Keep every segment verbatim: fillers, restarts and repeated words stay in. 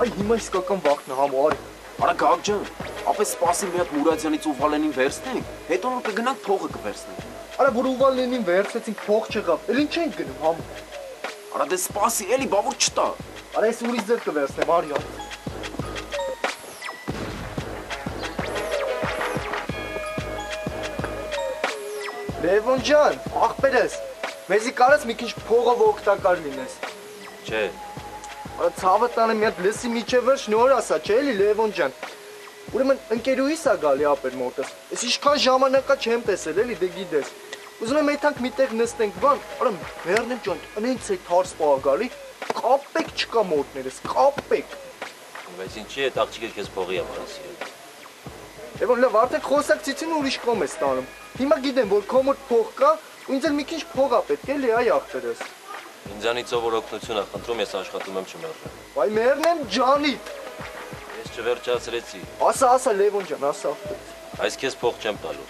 Այ հիմա իսկական վախն է համ արի։ Արա գակ ջան, ապա սպասի մի հատ Մուրադյանից ու Վալենին վերցնենք, հետո նոր կգնանք փողը կվերցնենք։ Արա որ ու Վալենին վերցեցինք փող չեղավ, էլ ինչ ենք գնում համ։ Արա դե սպասի էլի, բա որ չտա։ Արա ես ուրիշ ձեր կվերցնեմ, արի։ Լևոն ջան, աղբերես, մեզի կարես մի քիչ փողով օգտակար լինես։ Չէ։ Արա ցավը տանը մի հատ լսի միջևեր շնոր ասա, չէ՞ էլի Լևոն ջան։ Ուրեմն ընկերուհիս է գալի ապեր մոտս։ Ես ինչքան ժամանակա չեմ տեսել, էլի դե գիտես։ Ուզում եմ այդքան միտեղ նստենք, բան, արա մերնեմ ջան, անենց այդ հարց պահ գալի, կապեք չկա մոտներս, կապեք։ Բայց ինչի՞ այդ աղջիկը քեզ փողի է մարասի։ Լևոն, լավ, արդեն խոսակցությունը ուրիշ կողմ է ստանում։ Հիմա գիտեմ, որ քո մոտ փող կա, ու ինձ էլ մի քիչ փող է պետք, էլի, այ աղբերս։ Ինձանից ով որ օգնություն է խնդրում, ես աշխատում եմ չմերժեմ։ Վայ մերնեմ ջանիդ։ Ես չվերջացրեցի։ Ասա, ասա Լևոն ջան, ասա աղբերս։ Այս քեզ փող չեմ տալու։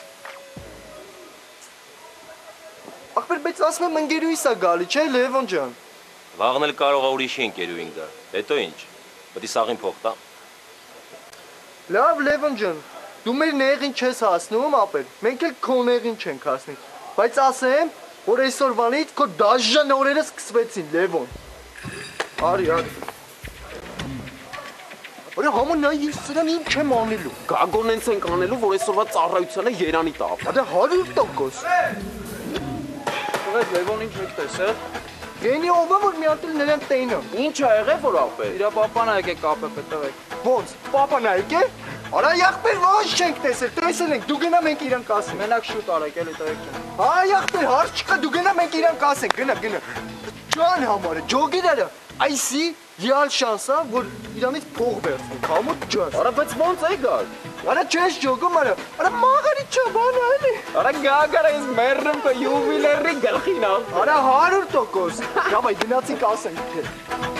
Աղբեր, բայց ասում եմ ընկերուհիս է գալի, չէ՞ Լևոն ջան։ Վաղն էլ կարող է ուրիշի ընկերուհին գա։ Հետո ինչ։ Պետք է սաղին փող տա։ Լավ Լևոն ջան, դու մեր նեղին չես հասնում, ապեր, մենք էլ քո նեղին չենք հասնի, բայց ասեմ, որ այսօրվանից քո դաժան օրերը սկսվեցին, Լևոն։ Արի, արի։ Որը համը նա ես սրան ինչ չեմ անելու։ Գագոնենց ենք անելու, որ այսօրվա ծառայությանը երանի տա։ Ադե հարյուր տոկոս։ Տղեկ Լևոն ինչ եք տեսել։ Գենի ով է, որ մի հատ էլ նրան տենը։ Ինչ ա եղել որ ապեր։ Իրա պապան ա եկե կապը տղեկ։ Ոնց, պապան ա եկե։ Արա եղբեր ոչ չենք տեսել, տեսել ենք, դու գնա մենք իրան կասենք։ Մենակ շուտ արեք էլի տղեկ ջան։ Հա եղբեր հարց չկա, դու գնա մենք իրան կասենք, գնա, գնա։ Ջան համարը, ջոգիրերը, այսի ռեալ շանս է, որ իրանից փող վերցնենք, համոտ ջան։ Արա բայց ոնց է գալ։ Արա չես ջոգում, արա, արա մաղարի չա բան է էլի։ Արա գագարա ես մերրեմ քո յուվիլերի գլխին ա։ Արա հարյուր տոկոս։ Կամ այ գնացինք ասենք թե։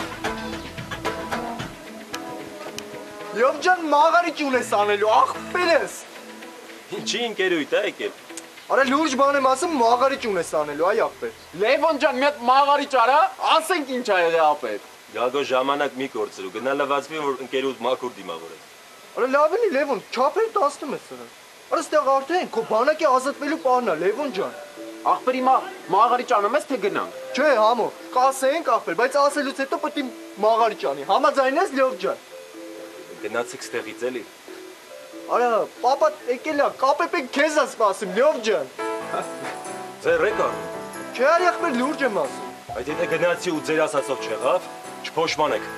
Եվ ջան մաղարի չունես անելու, աղբերես։ Ինչի ընկերույթ է եկել։ Արա լուրջ բան եմ ասում, մաղարի չունես անելու, այ աղբեր։ Լևոն ջան, մի հատ մաղարի ճարա, ասենք ինչ ա եղել ապեր։ Գագո ժամանակ մի կորցրու, գնա լվացվի որ ընկերուդ մաքուր դիմավորես։ Արա լավ էլի Լևոն, չափեր տասնում ես սրան։ Արա ստեղ արդեն քո բանակի ազատվելու պահն է, Լևոն ջան։ Աղբեր հիմա մաղարի ճանեմ ես թե գնանք։ Չէ, համո, կասենք աղբեր, բայց ասելուց հետո պետք է մաղարի ճանի։ Համաձայն ես Լև ջան։ Գնացիք ստեղից էլի։ Արա, պապա եկել է, կապեպեք քեզ է սպասում, Լև ջան։ Ձեր ռեկա։ Չէ, արի աղբեր լուրջ եմ ասում։ Այդ եթե գնացի ու ձեր ասածով չեղավ, չփոշմանեք։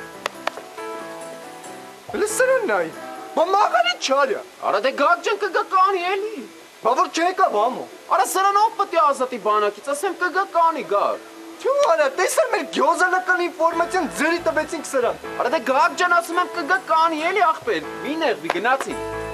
Լսրան նայ։ Բա մաղարի չարյա։ Արա դե գակ ջան կգա կանի էլի։ Բա որ չեկավ համո։ Արա սրանով պետք է ազատի բանակից, ասեմ կգա կանի գակ։ Թու արա, տեսար մեր գյոզանական ինֆորմացիան ձերի տվեցինք սրան։ Արա դե գակ ջան ասում եմ կգա կանի էլի աղբեր։ Մի նեղվի գնացի։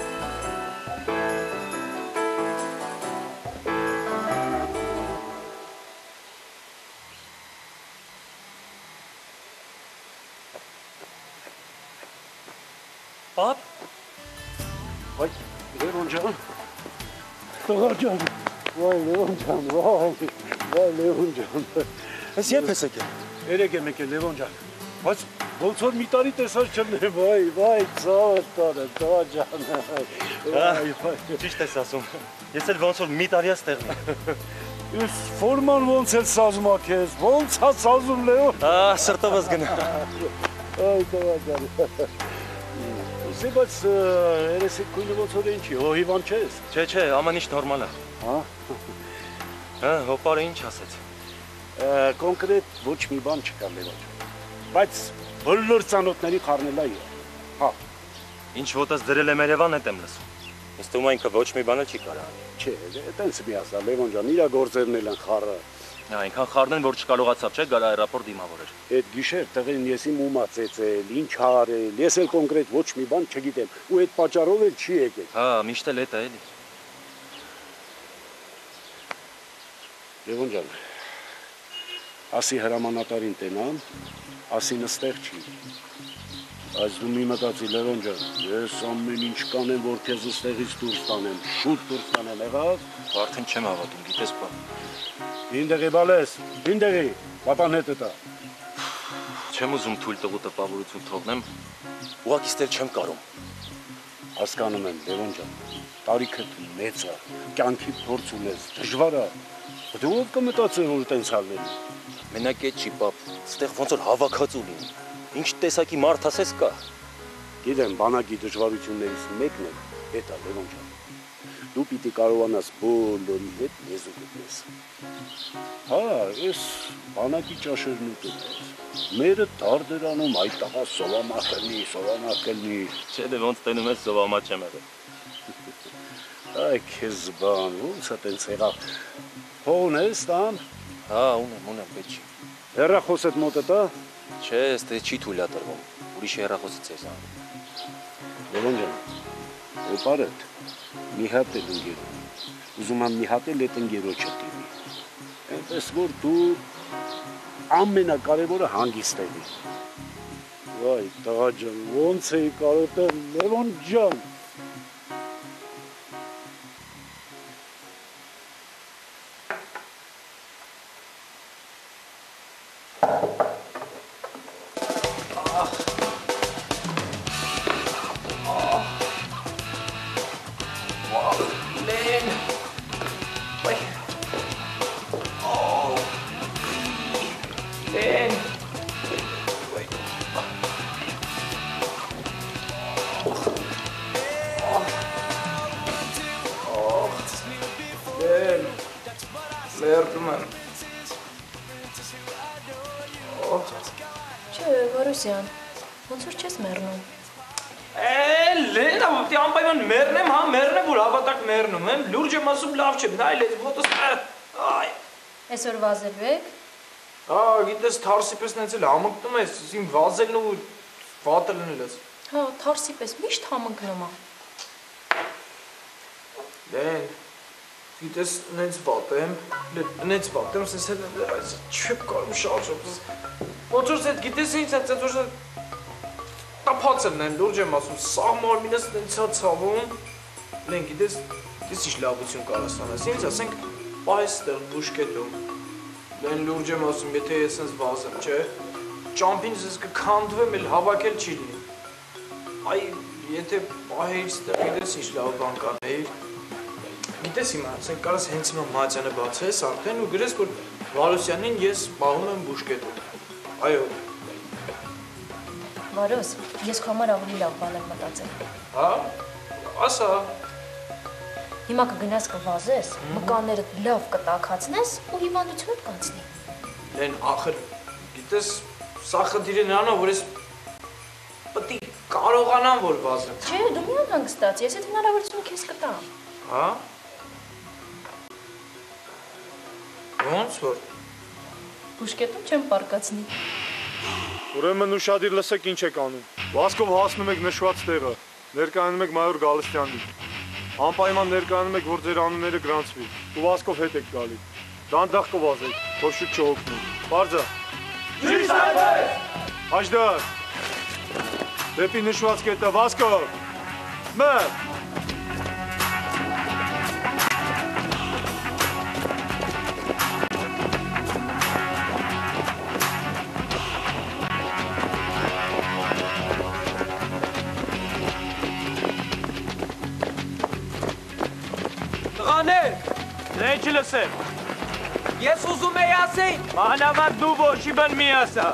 Պապ։ Այ Լևոն ջան։ Տղա ջան։ Վայ Լևոն ջան, վայ։ Վայ Լևոն ջան։ Ես երբ ես եկել։ Երեք եմ եկել Լևոն ջան։ Բայց ոնց որ մի տարի տեսած չեմ, վայ, վայ, ծավալ տանը, տղա ջան։ Վայ, վայ։ Ճիշտ ես ասում։ Ես էլ ոնց որ մի տարի ես տեղն։ Ես ֆորման ոնց էլ սազում ա քեզ, ոնց ա սազում Լևոն։ Ահա սրտովս գնա։ Այ տղա ջան։ Սե բայց երեսի քույնը ոնց որ ինչի, հոհիվան չես։ Չէ, չէ, ամեն ինչ նորմալ է։ Հա։ Հա, հոպարը ինչ ասեց։ Կոնկրետ ոչ մի բան չկա Լևոն ջան։ Բայց բոլոր ծանոթների խառնելա է։ Հա։ Ինչ ոտս դրել եմ Երևան հետ եմ լսում։ Ինձ թվում է ինքը ոչ մի բան չի կարա։ Չէ, այտենց մի ասա Լևոն ջան, իրա գործերն էլ են խառը։ Այնքան խառնեն, որ չկարողացավ, չէ, գար աերոպորտ դիմավորեր։ Այդ գիշեր տղեն ես իմ ումա ծեծել, ինչ արել, ես էլ կոնկրետ ոչ մի բան չգիտեմ, ու այդ պատճառով էլ չի եկել։ Հա, միշտ էլ էդ է էլի։ Լևոն ջան, ասի հրամանատարին տենամ, ասի նստեղ չի։ Այս դու մի մտածի Լևոն ջան, ես ամեն ինչ կանեմ, որ քեզ ստեղից դուրս տանեմ, շուտ դուրս տանեմ, եղավ։ Արդեն չեմ հավատում, գիտես բա։ Հին դեղի բալես, հին դեղի, պապան հետը տա։ Չեմ ուզում թույլ տղու տպավորություն թողնեմ, ուղղակի ստել չեմ կարում։ Հասկանում եմ, Լևոն ջան, տարիքդ մեծ է, կյանքի փորձ ունես, դժվար է։ Դու ով կմտածես, որ տենց ալնելու։ Մենակ այդ չի պապ, ստեղ ոնց որ հավաքածու լինի։ Ինչ տեսակի մարդ ասես կա։ Գիտեմ, բանակի դժվարություններից մեկն է, հետ է Լևոն ջան։ Դու պիտի կարողանաս բոլորի հետ լեզու գտնես։ Հա, ես բանակի ճաշերն ուտում մերը դարդերանում այդ տղա սովամախ կլնի, սովամախ կլնի։ Չէ դե ոնց տենում ես սովամա չեմ եղել։ Այ քեզ բան, ոնց է տենց եղավ։ Փող ունես տան։ Հա, ունեմ, ունեմ, պետք չի։ Հեռախոսդ մոտդ է։ Չէ, ստե չի թույլատրվում։ Ուրիշ հեռախոսից ես անում։ Լևոն ջան, օպարդ մի հատ էլ ընկերում։ Ուզում եմ մի հատ էլ այդ ընկերոջը տիրի։ Այնպես որ դու ամենակարևորը հանգիստ ելի։ Վայ, տղա ջան, ոնց էի կարող Լևոն ջան։ Լերդում եմ։ Չէ, Վարուսյան, ոնց որ չես մեռնում։ Է, Լենա, պիտի անպայման մեռնեմ, հա, մեռնեմ, որ հավատակ մեռնում եմ, լուրջ եմ ասում, լավ չեմ, նայ լեզ ոտս, այ։ Այսօր վազելու եք։ Հա, գիտես, թարսի պես նենց էլ համընկնում ես, իմ վազելն ու վատը լնել ես։ Հա, թարսի պես միշտ համընկնում է։ Լեն, գիտես, նենց վատ եմ, նենց վատ եմ, սենց էլ այս չեմ կարում շարժում, ոնց որ սենց գիտես ինձ, սենց որ տապած եմ նեն, լուրջ եմ ասում, սաղ մարմինս նենց հա ցավում, լեն, գիտես, գիտես ինչ լավություն կարաս անես, ինձ ասենք պայս տեղ բուշկետում, լեն լուրջ եմ ասում, եթե ես սենց վազեմ, չէ, ճամպին սենց կքանդվեմ, էլ հավաքել չի լինի, այ, եթե պահեից տեղ գիտես ինչ լավ բան կանեիր, գիտես հիմա, ասենք կարաս հենց հիմա մատյանը բացես արդեն ու գրես, որ Վարուսյանին ես պահում եմ բուշկետում, այո։ Վարուս, ես քո համար ավելի լավ բան եմ մտածել։ Հա, ասա։ Հիմա կգնաս կվազես, մկաններդ լավ կտաքացնես ու հիվանդությունդ կանցնի։ Լեն, ախր, գիտես, սա խնդիրը նրան է, որ ես պտի կարողանամ, որ վազեմ։ Չէ, դու մի անհանգստացի, ես այդ հնարավորությունը քեզ կտամ։ Հա։ Ոնց որ։ Բուշկետում չեմ պարկացնի։ Ուրեմն ուշադիր լսեք ինչ եք անում։ Վազքով հասնում եք նշված տեղը, ներկայանում եք մայոր Գալստյանին։ Անպայման ներկայանում եք, որ ձեր անունները գրանցվի, ու վազքով հետ եք գալի։ Դանդաղ կվազեք, որ շուտ չհոգնի։ Բարձա։ Ճիշտ է։ Հաշդար։ Դեպի նշված կետը վազքով։ Մեր։ Տղաներ, Դեն չլսեմ։ ես ուզում էի ասեի, Մանավանդ դու ոչի բան մի ասա։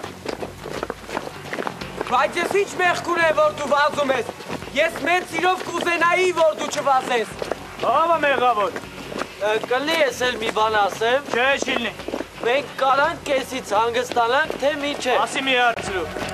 բայց ես ինչ մեղք ունեմ, որ դու վազում ես, ես մեծ սիրով կուզենայի, որ դու չվազես։ Ահա մեղավոր։ Կլի ես էլ մի բան ասեմ, Չէ, չի լինի։ մենք կարանք կեսից հանգստանանք, թե մի չէ։ Ասի մի հարցրու։